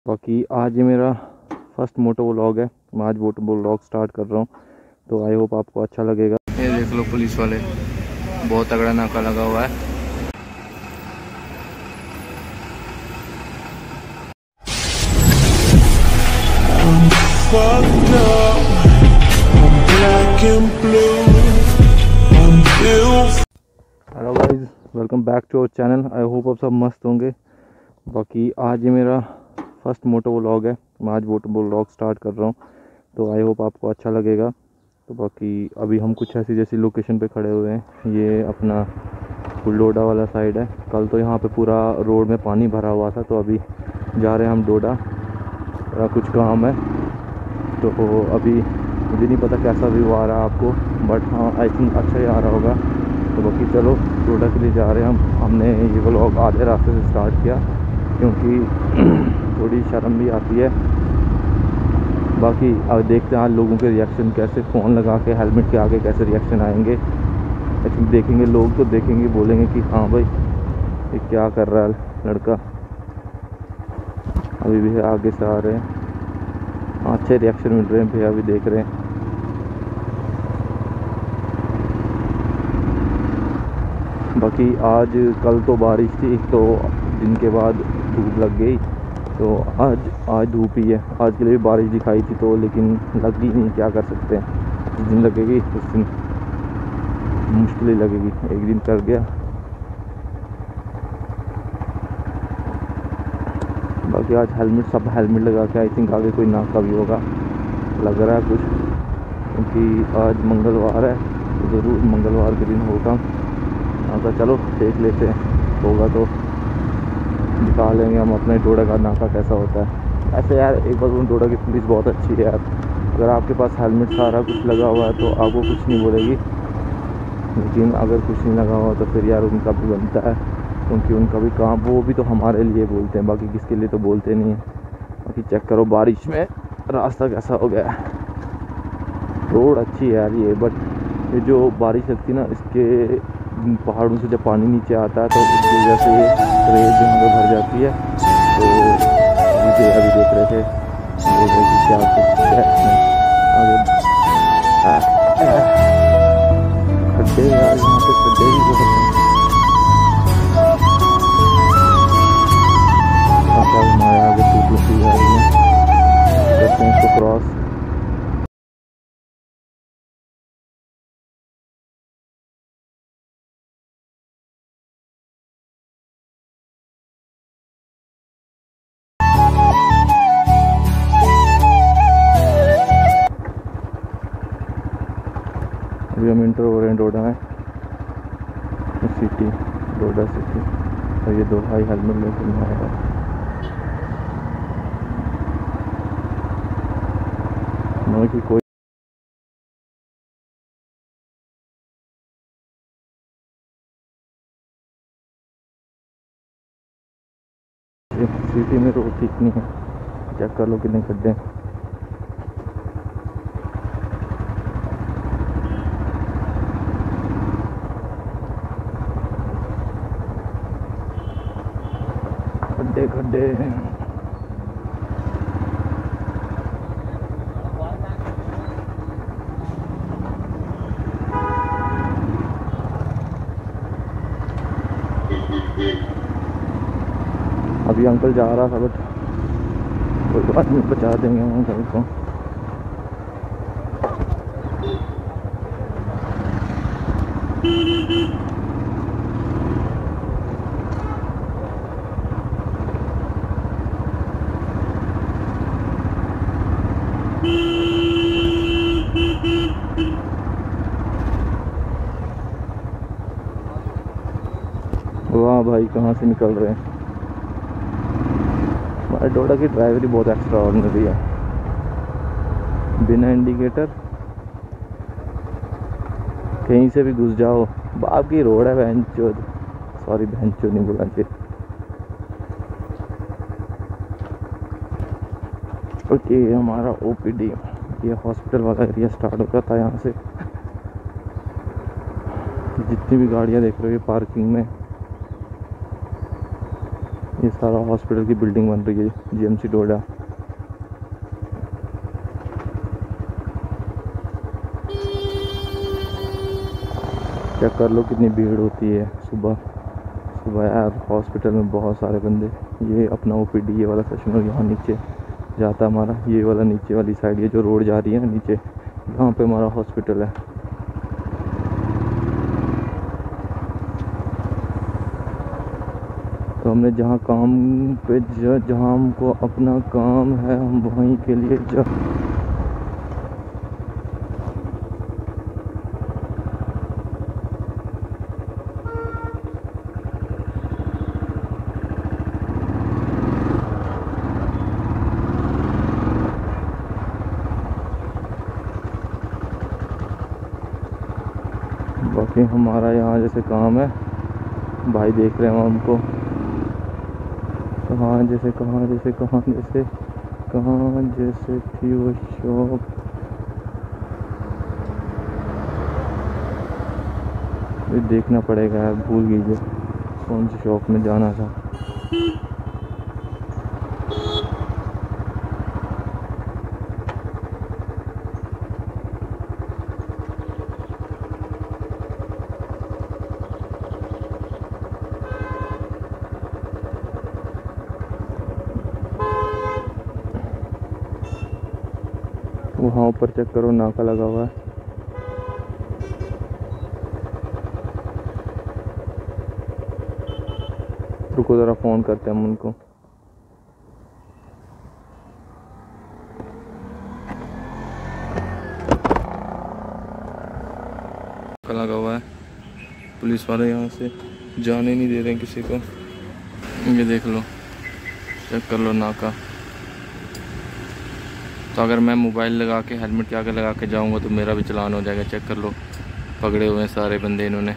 बाकी आज ये मेरा फर्स्ट मोटो व्लॉग है। मैं आज मोटो व्लॉग स्टार्ट कर रहा हूँ, तो आई होप आपको अच्छा लगेगा। ये देख लो पुलिस वाले, बहुत तगड़ा नाका लगा हुआ है। Hello guys, welcome back to our channel. I hope आप सब मस्त होंगे। बाकी आज ये मेरा फर्स्ट मोटो व्लॉग है। मैं आज मोटो व्लॉग स्टार्ट कर रहा हूँ, तो आई होप आपको अच्छा लगेगा। तो बाकी अभी हम कुछ ऐसी जैसी लोकेशन पे खड़े हुए हैं। ये अपना डोडा वाला साइड है। कल तो यहाँ पे पूरा रोड में पानी भरा हुआ था, तो अभी जा रहे हैं हम डोडा। कुछ काम है, तो अभी मुझे नहीं पता कैसा व्यू आ रहा है आपको, बट हाँ आई थिंक अच्छा ही आ रहा होगा। तो बाकी चलो डोडा के लिए जा रहे हैं हम। हमने ये व्लॉग आधे रास्ते से स्टार्ट किया क्योंकि थोड़ी शर्म भी आती है। बाकी अब देखते हैं आज लोगों के रिएक्शन कैसे, फ़ोन लगा के हेलमेट के आगे कैसे रिएक्शन आएंगे। आई थिंक देखेंगे लोग, तो देखेंगे बोलेंगे कि हाँ भाई ये क्या कर रहा है लड़का। अभी भी आगे से आ रहे हैं, अच्छे रिएक्शन मिल रहे हैं, भैया भी देख रहे हैं। बाकी आज कल तो बारिश थी, तो दिन के बाद धूप लग गई, तो आज धूप ही है। आज के लिए भी बारिश दिखाई थी, तो लेकिन लगी नहीं, क्या कर सकते हैं। जिस दिन लगेगी उस दिन मुश्किल ही लगेगी, एक दिन कर गया। बाकी आज सब हेलमेट लगा के, आई थिंक आगे कोई नाका भी होगा लग रहा है कुछ, क्योंकि आज मंगलवार है, तो ज़रूर मंगलवार के दिन होगा। तो चलो देख लेते हैं, होगा तो दिखा लेंगे हम अपने डोडा का नाका कैसा होता है। ऐसे यार एक बार डोडा की पुलिस बहुत अच्छी है यार। अगर आपके पास हेलमेट सारा कुछ लगा हुआ है तो आपको कुछ नहीं बोलेगी, लेकिन अगर कुछ नहीं लगा हुआ तो फिर यार उनका भी बनता है, क्योंकि उनका भी काम, वो भी तो हमारे लिए बोलते हैं, बाकी किसके लिए तो बोलते नहीं है। बाकी चेक करो बारिश में रास्ता कैसा हो गया है। रोड अच्छी है यार ये, बट ये जो बारिश लगती है ना, इसके पहाड़ों से जब पानी नीचे आता है तो उसकी वजह से रेत जहाँ पे भर जाती है। तो अभी देख रहे थे, बोल रहे कि क्या खड्डे यार, यहाँ पे खड्डे भी बहुत हैं। हमारे आगे टूटी जा रही है, करते हैं इसको क्रॉस। अभी हम इंटर हो रहे हैं डोडा में, सिटी, डोडा सिटी। और ये दो भाई हेलमेट लेकर नहीं आएगा। कि कोई सिटी में रोड ठीक नहीं है, चेक कर लो कितने खड्डे हैं। खड्डे खड्डे अभी अंकल जा रहा था, बट कोई बात नहीं, बचा देंगे हम अंकल को। वाह भाई, कहाँ से निकल रहे हैं। हमारे डोडा की ड्राइवरी बहुत एक्स्ट्रा ऑर्डिनरी है, बिना इंडिकेटर कहीं से भी घुस जाओ। बाप की रोड है बहनचोद, सॉरी बहनचोद नहीं बोलना चाहिए। ओके, हमारा ओपीडी, ये हॉस्पिटल वाला एरिया स्टार्ट होता था यहाँ से। जितनी भी गाड़ियाँ देख रहे हो ये पार्किंग में, ये सारा हॉस्पिटल की बिल्डिंग बन रही है जीएमसी डोडा। चेक कर लो कितनी भीड़ होती है सुबह सुबह यार, हॉस्पिटल में बहुत सारे बंदे। ये अपना ओपीडी ये वाला सेक्शन और यहाँ नीचे जाता है हमारा, ये वाला नीचे वाली साइड, ये जो रोड जा रही है ना नीचे, यहाँ पे हमारा हॉस्पिटल है। तो हमने जहाँ काम पे जहाँ हमको अपना काम है हम वहीं के लिए जा। बाकी हमारा यहाँ जैसे काम है, भाई देख रहे हैं हमको कहाँ जैसे थी वो शॉप। ये देखना पड़ेगा यार, भूल गई कौन सी शॉप में जाना था। वहाँ ऊपर चेक करो, नाका लगा हुआ है। रुको ज़रा फ़ोन करते हैं हम उनको। नाका लगा हुआ है, पुलिस वाले यहाँ से जाने नहीं दे रहे हैं किसी को। ये देख लो, चेक कर लो नाका। तो अगर मैं मोबाइल लगा के हेलमेट के आगे लगा के जाऊंगा तो मेरा भी चालान हो जाएगा। चेक कर लो, पकड़े हुए हैं सारे बंदे इन्होंने।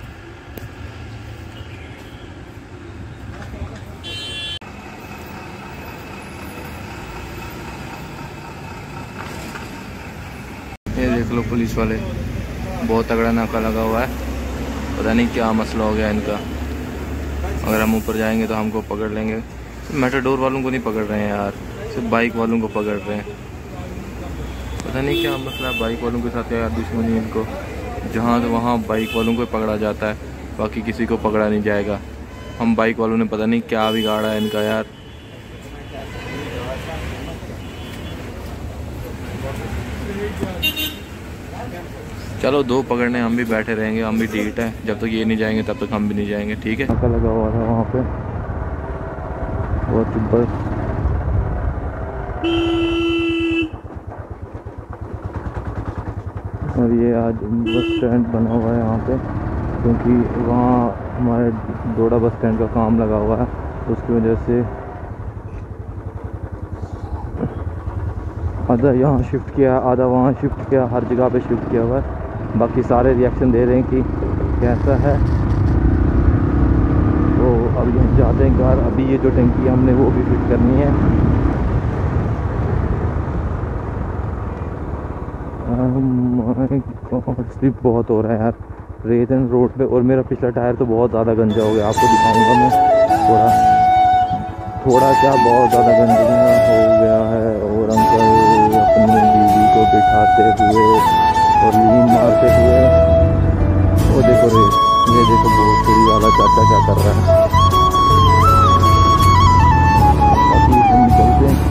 ये देख लो पुलिस वाले, बहुत तगड़ा नाका लगा हुआ है। पता नहीं क्या मसला हो गया इनका। अगर हम ऊपर जाएंगे तो हमको पकड़ लेंगे। मेटाडोर वालों को नहीं पकड़ रहे हैं यार, सिर्फ बाइक वालों को पकड़ रहे हैं। पता नहीं क्या मसला है बाइक वालों के साथ, यार दुश्मनी इनको। जहाँ से वहाँ बाइक वालों को पकड़ा जाता है, बाकी किसी को पकड़ा नहीं जाएगा। हम बाइक वालों ने पता नहीं क्या बिगाड़ा है इनका यार। चलो दो पकड़ने हम भी बैठे रहेंगे, हम भी डीट है। जब तक ये नहीं जाएंगे तब तक हम भी नहीं जाएंगे, ठीक है। नाका लगा हुआ था वहाँ पे बहुत बस। और ये आज बस स्टैंड बना हुआ है यहाँ पे, क्योंकि वहाँ हमारे डोडा बस स्टैंड का काम लगा हुआ है, तो उसकी वजह से आधा यहाँ शिफ्ट किया, आधा वहाँ शिफ्ट किया, हर जगह पे शिफ्ट किया हुआ है। बाकी सारे रिएक्शन दे रहे हैं कि कैसा है। तो अब यहाँ जाते हैं घर। अभी ये जो टंकी है हमने वो भी फिट करनी है। स्लिप बहुत हो रहा है यार रेत एंड रोड पे, और मेरा पिछला टायर तो बहुत ज़्यादा गंजा हो गया। आपको दिखाऊंगा मैं थोड़ा क्या बहुत ज़्यादा गंजा हो गया है। और अंकल अपनी बीवी को बिठाते हुए और लीन मारते हुए, वो देखो रेत, ये देखो भोसड़ी वाला चाचा क्या कर रहा है। अभी हम निकलते हैं।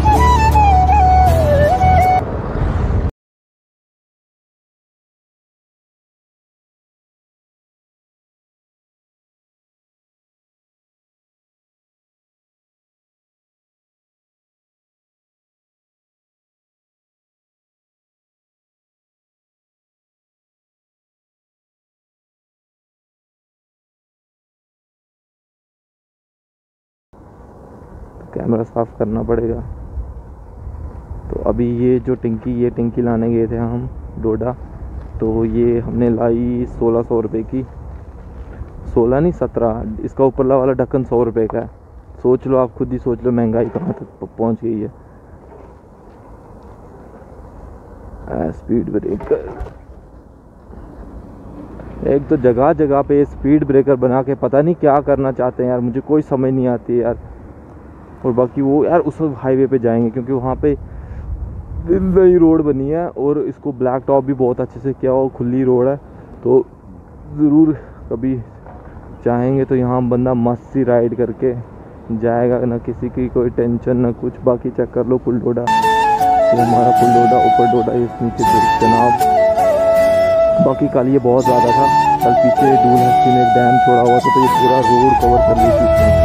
कैमरा साफ करना पड़ेगा। तो अभी ये जो ये टंकी लाने गए थे हम डोडा, तो ये हमने लाई 1600 रुपये की। 16 नहीं 17, इसका ऊपरला वाला ढक्कन 100 रुपये का है। सोच लो, आप खुद ही सोच लो महंगाई कहाँ तक पहुँच गई है। स्पीड ब्रेकर, एक तो जगह जगह पे स्पीड ब्रेकर बना के पता नहीं क्या करना चाहते हैं यार, मुझे कोई समझ नहीं आती यार। और बाकी वो यार उस हाईवे पे जाएंगे क्योंकि वहाँ पे नई रोड बनी है और इसको ब्लैक टॉप भी बहुत अच्छे से किया और खुली रोड है। तो ज़रूर कभी चाहेंगे तो यहाँ बंदा मस्त सी राइड करके जाएगा, ना किसी की कोई टेंशन ना कुछ। बाकी चेक कर लो पुल डोडा, ये हमारा पुल डोडा, ऊपर डोडा, इस नीचे जनाब। बाकी कल ये बहुत ज़्यादा था, कल पीछे डूलहस्ती में एक डैम छोड़ा हुआ था तो ये पूरा रोड कवर कर ली थी इसने।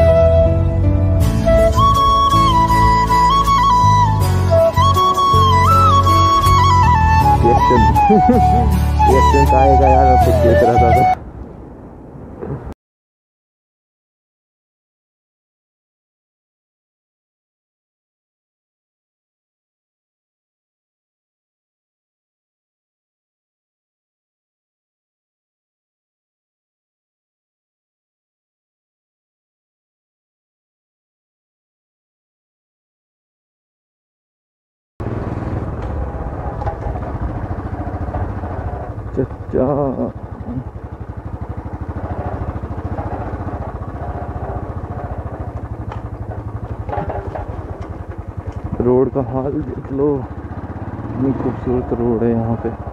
रिएक्शन आएगा यार, अब कुछ देख रहा था तो। चचा रोड का हाल देख लो, इतनी खूबसूरत रोड है यहाँ पे।